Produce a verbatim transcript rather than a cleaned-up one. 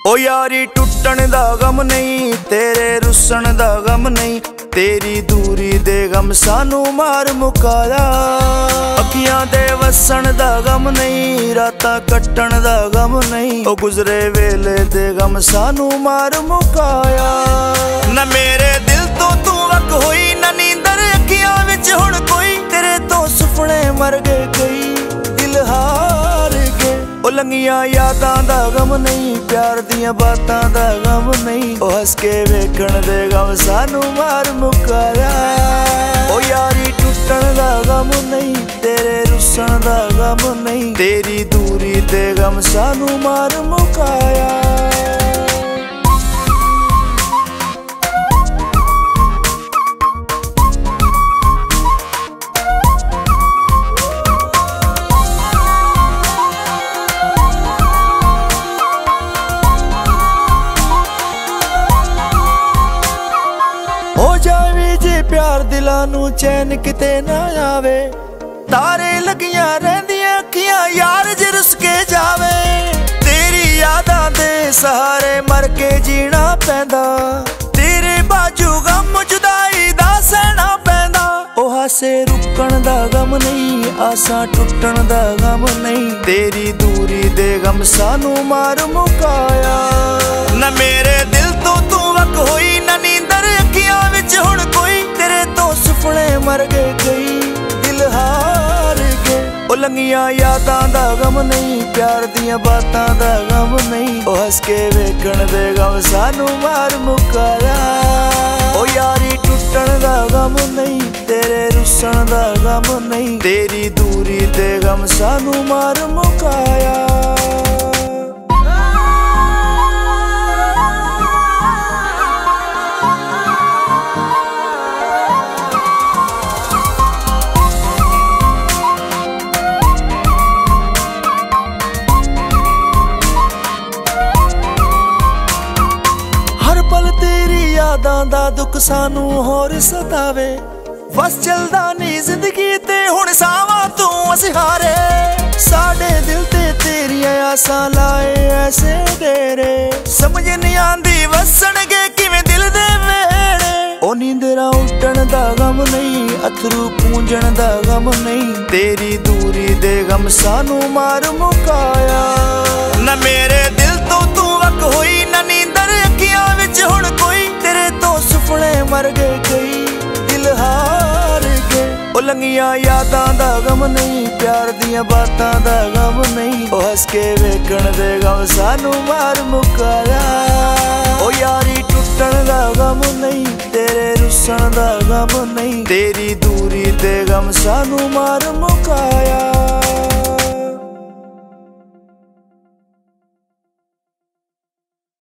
ओ यारी टुटण दा गम नहीं, तेरे रुसन दा गम नहीं, तेरी दूरी दे गम सानू मार मुकाया। अखियां दे वसन दा गम नहीं, रातां कट्टण दा गम नहीं, ओ गुजरे वेले दे गम सानू मार मुकाया। न मेरे दिल तो तू वक होई, न नींदर अखियां विच हुण कोई, तेरे तो सुपने मर गए कई दिल हार के। ओ लंगियां यादां दा गम नहीं, प्यार दियां बातां दा गम नहीं, ओ हस के वेखण दे गम सानू मार मुकाया। ओ यारी टुटण दा गम नहीं, तेरे रुसन दा गम नहीं, तेरी दूरी दे गम सानू मार मुकाया। हो जावे जे प्यार दिलां नू चैन किते ना आवे, तारे लगियां रहिंदियां अखियां यार जे रुस के जावे। तेरी यादां दे सहारे मर के जीना पैंदा, तेरे बाजू गम जुदाई दा सहना पैंदा। ओ हासे रुकण दा गम नहीं, आसां टुटण दा गम नहीं, तेरी दूरी दे गम सानू मार मुकाया। न मेरे दिल तो तू वक होई, न नींदर अखियां विच हुण कोई, तेरे तो सुपने मर गए कई दिल हार के। ओ लंगियां यादां दा गम नहीं, प्यार दियां बातां दा गम नहीं, ओ हस के वेखण दे गम सानू मार मुकाया। ओ यारी टुटण दा गम नहीं, तेरे रुसन दा गम नहीं, तेरी दूरी दे गम सानू मार मुकाया। पल तेरी यादां दा दुख सानू होर सतावे, बस चलदा नी जिंदगी ते हुण सावां तू असहारे। साडे दिल ते तेरियां आसां लाए ऐसे डेरे, समझ नहीं आंदी वसणगे किवें दिल दे वेड़े। ओ नींदरां उड्डण दा गम नहीं, अथरू पूंजण दा गम नहीं, तेरी दूरी दे गम सानू मार मुकाया। न मेरे दिल तो तू वक होई, न नींदर अखियां विच हुण कोई, तेरे तो सुपने मर गए कई दिल हार के। ओ लंगियां यादां दा गम नहीं, प्यार दियां बातां दा गम नहीं, ओ हस के वेखण दे गम सानू मार मुकाया। ओ यारी टुटण दा गम नहीं, तेरे रुसन दा गम नहीं, तेरी दूरी दे गम सानू मार मुकाया।